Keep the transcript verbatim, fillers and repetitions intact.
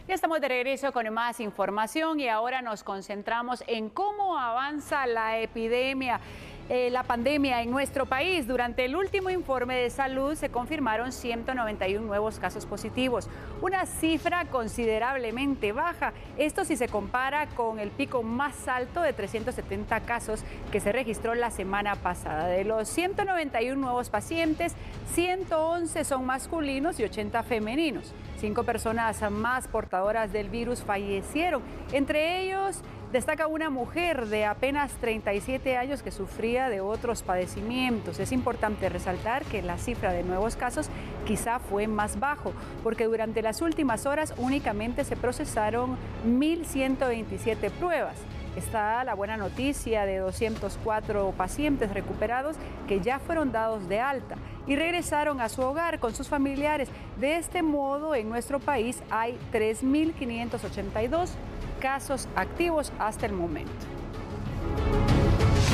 Ya estamos de regreso con más información y ahora nos concentramos en cómo avanza la epidemia, eh, la pandemia en nuestro país. Durante el último informe de salud se confirmaron ciento noventa y uno nuevos casos positivos, una cifra considerablemente baja. Esto si se compara con el pico más alto de trescientos setenta casos que se registró la semana pasada. De los ciento noventa y uno nuevos pacientes, ciento once son masculinos y ochenta femeninos. Cinco personas más portadoras del virus fallecieron. Entre ellos destaca una mujer de apenas treinta y siete años que sufría de otros padecimientos. Es importante resaltar que la cifra de nuevos casos quizá fue más bajo, porque durante las últimas horas únicamente se procesaron mil ciento veintisiete pruebas. Está la buena noticia de doscientos cuatro pacientes recuperados que ya fueron dados de alta y regresaron a su hogar con sus familiares. De este modo, en nuestro país hay tres mil quinientos ochenta y dos casos activos hasta el momento.